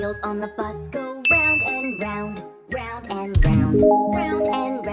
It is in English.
wheels on the bus go round and round, round and round, round and